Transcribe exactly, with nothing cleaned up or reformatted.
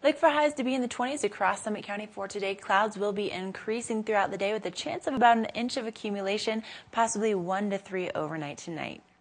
Look for highs to be in the twenties across Summit County for today. Clouds will be increasing throughout the day with a chance of about an inch of accumulation, possibly one to three overnight tonight.